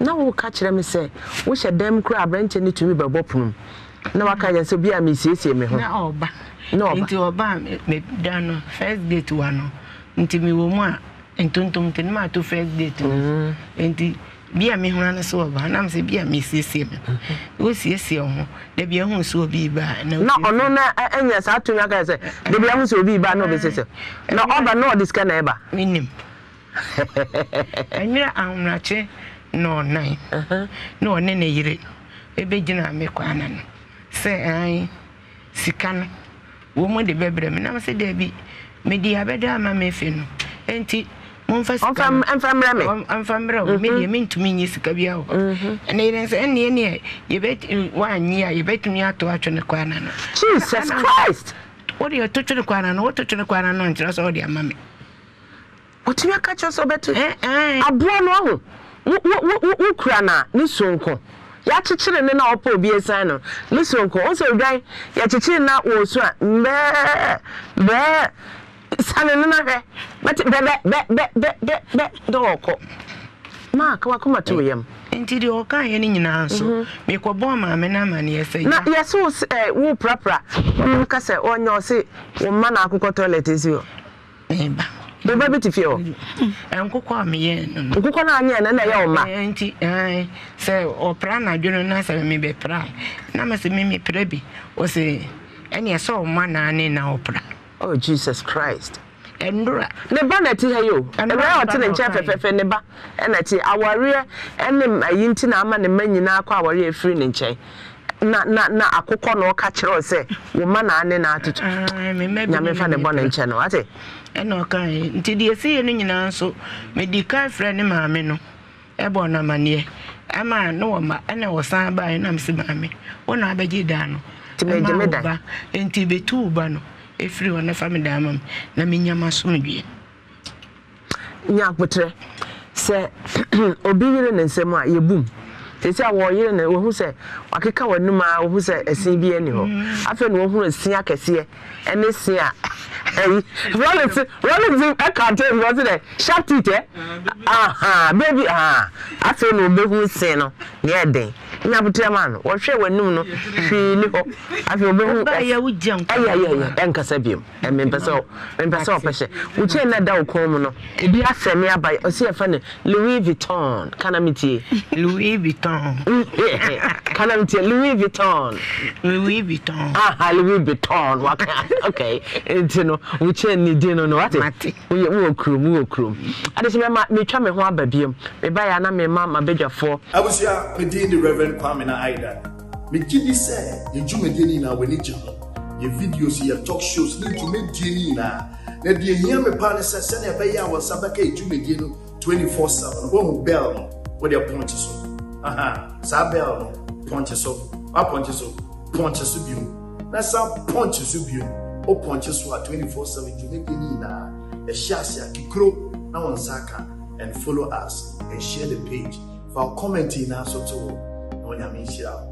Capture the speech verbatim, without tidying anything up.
na wo ka kire me say wo hye dem kura abranche ni tumi bebo prum na waka yen se bia me siesie me ho na oba na oba nti oba me dano first date wano nti me wo mu a entontom tin ma to first date nti bia me huna na so oba na me se bia me siesie me wo siesie ho da bia hu so obi ba na na ono na enya sa tumi aka se da bia hu so obi ba na obesese na oba na odiska na eba minim enira amrache no nine no ne ne yire ebe gina me kwana no se ai sikano wo mo de bebre me na se de bi me di abeda ma me fe no enti mo fa sikano am fam rame am fam rame me de me ntumi nyi sika bia ho ene ire se ene ene ye bet wa nyi a ye betumi ato atwe ne kwana no Jesus Christ what you to twe ne kwana no what to twe ne kwana no ntira so de ama me what you catch us obeto eh eh abo no ho wo kura na ni sonko ya chichire ne na opo obi esan no ni sonko o so dwan ya chichire na wo so a be be sane no na he but be be be be be be do oko ma ka wa kuma to yam enti di oka ye ni nyina so me ko bo ma me na ma ne yesa na yeso wo prapra ka se onyo se wo ma na akukọ toilet ezi o eba do baby ti fie o enkukọ me ye no nkukọ na anya na na ye o ma enti eh se o pra na dwono na se me be pra na ma se me me pra bi o se ene so o ma na ne na o pra oh Jesus Christ endura ne ba na ti ha yo e ra o ti ne nche fefefe ne ba e na ti aware ene ayinti na ama ne manyina akọ aware efiri ne nche na na na akukọ na o ka kire o se wo ma na ane na atutu nya me fa ne bo ne nche no ate eno kan nti de ese no nyina so medical friend ne maame no e bo na mane ama no ma ene wo san ba na mse maame wona abeje da no ti me je me da enti betu ba no efiri wona family da mam na menya masomdwe nya kpotre se obi yire ne nsem a yebum tese a wo yire ne wo hu se wakeka wanum a wo hu se asin bi ani ho afa no wo hu asin akese ene sin a hey rollins rollins I can't tell you what it sharp teeth eh aha baby ah afa no be hu sin no ne den nya butia man wo hwe wanum no hwi ni ho afa obe hu ya wujam aya ya ya enkasa biem em pesa em pesa opese wo che na da wo mu no ebi afemi abai o se afa ne Louis Vuitton kana mitie Louis Vuitton kana mitie Louis Vuitton Louis Vuitton ah Louis Vuitton okay enti no wo che ni din no no what wo wo krum wo krum ade se me me twa me ho aba biem me ba ya na me ma ma bedwafo abusia me din the Reverend Kwame na Aida me gidi say ye jumedeni na we ni jiho ye videos ye talk shows ni jumedeni na na de hia me pa ne se na be ya wasabaka ye jumedeni no twenty-four seven wo bell no wo de point so aha sa bell no point so a point so point so bi na sa point so bi o point so a twenty-four seven jumedeni na e shasia kikro na won saka and follow us and share the page for commenting na so to no nyame share